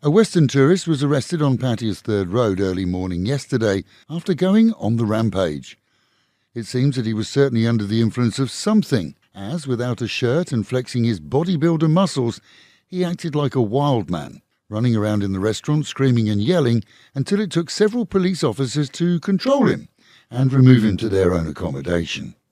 A Western tourist was arrested on Pattaya's Third Road early morning yesterday after going on the rampage. It seems that he was certainly under the influence of something, as without a shirt and flexing his bodybuilder muscles, he acted like a wild man, running around in the restaurant screaming and yelling until it took several police officers to control him and remove him to their own accommodation.